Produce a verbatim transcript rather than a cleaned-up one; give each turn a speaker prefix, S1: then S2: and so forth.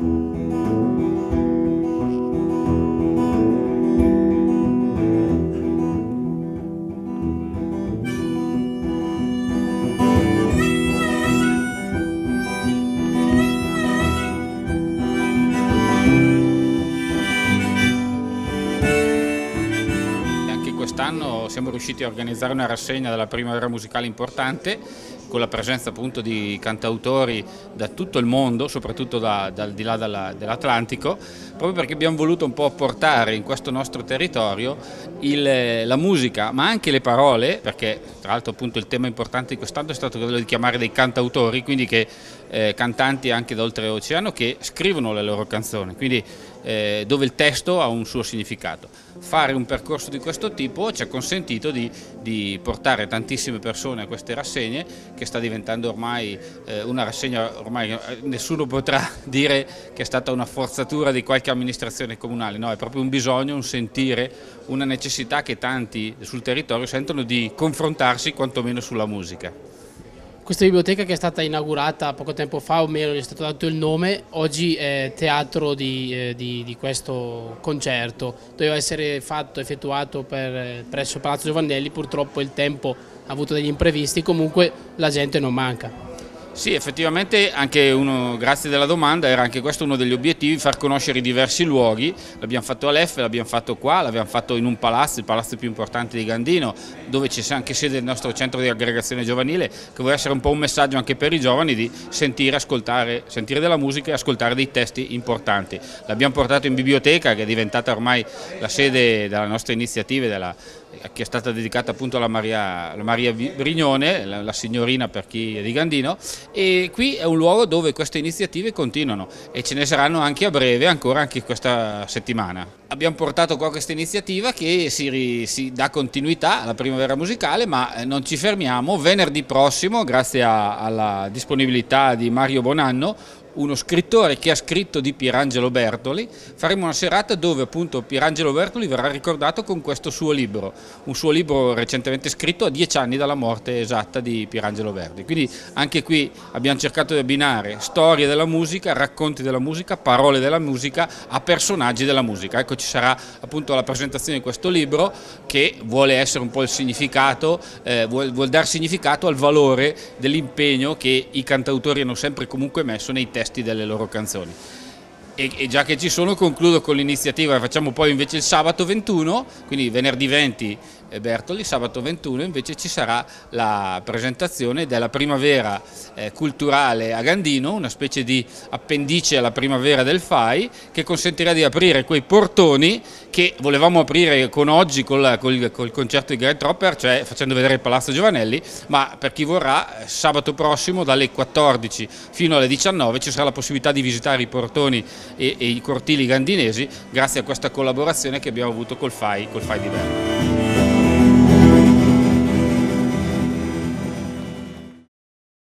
S1: Quest'anno siamo riusciti a organizzare una rassegna della primavera musicale importante con la presenza appunto di cantautori da tutto il mondo, soprattutto da, da, al di là dell'Atlantico, proprio perché abbiamo voluto un po' portare in questo nostro territorio il, la musica, ma anche le parole, perché tra l'altro appunto il tema importante di quest'anno è stato quello di chiamare dei cantautori, quindi che eh, cantanti anche da oltreoceano che scrivono le loro canzoni, quindi eh, dove il testo ha un suo significato. Fare un percorso di questo tipo ci ha consentito di, di portare tantissime persone a queste rassegne, che sta diventando ormai eh, una rassegna, ormai nessuno potrà dire che è stata una forzatura di qualche amministrazione comunale, no, è proprio un bisogno, un sentire, una necessità che tanti sul territorio sentono di confrontarsi quantomeno sulla musica.
S2: Questa biblioteca, che è stata inaugurata poco tempo fa, o meno gli è stato dato il nome, oggi è teatro di, eh, di, di questo concerto. Doveva essere fatto, effettuato per, presso Palazzo Giovannelli, purtroppo il tempo ha avuto degli imprevisti, comunque la gente non manca.
S1: Sì, effettivamente, anche uno, grazie della domanda, era anche questo uno degli obiettivi, far conoscere i diversi luoghi. L'abbiamo fatto a Leffe, l'abbiamo fatto qua, l'abbiamo fatto in un palazzo, il palazzo più importante di Gandino, dove c'è anche sede del nostro centro di aggregazione giovanile, che vuole essere un po' un messaggio anche per i giovani di sentire, ascoltare, sentire della musica e ascoltare dei testi importanti. L'abbiamo portato in biblioteca, che è diventata ormai la sede della nostra iniziativa, della, che è stata dedicata appunto alla Maria, alla Maria Brignone, la, la signorina per chi è di Gandino, e qui è un luogo dove queste iniziative continuano e ce ne saranno anche a breve, ancora anche questa settimana. Abbiamo portato qua questa iniziativa che si, si dà continuità alla primavera musicale, ma non ci fermiamo. Venerdì prossimo, grazie a, alla disponibilità di Mario Bonanno, uno scrittore che ha scritto di Pierangelo Bertoli, faremo una serata dove appunto Pierangelo Bertoli verrà ricordato con questo suo libro, un suo libro recentemente scritto a dieci anni dalla morte esatta di Pierangelo Bertoli. Quindi anche qui abbiamo cercato di abbinare storie della musica, racconti della musica, parole della musica a personaggi della musica. Ecco, ci sarà appunto la presentazione di questo libro, che vuole essere un po' il significato, eh, vuol, vuol dar significato al valore dell'impegno che i cantautori hanno sempre comunque messo nei testi delle loro canzoni. E, e già che ci sono, concludo con l'iniziativa che facciamo poi invece il sabato ventuno, quindi venerdì venti Bertoli, sabato ventuno invece ci sarà la presentazione della primavera eh, culturale a Gandino, una specie di appendice alla primavera del F A I, che consentirà di aprire quei portoni che volevamo aprire con oggi col, col, col concerto di Greg Tropper, cioè facendo vedere il Palazzo Giovanelli, ma per chi vorrà sabato prossimo dalle quattordici fino alle diciannove ci sarà la possibilità di visitare i portoni e, e i cortili gandinesi, grazie a questa collaborazione che abbiamo avuto col F A I, col F A I di Berna.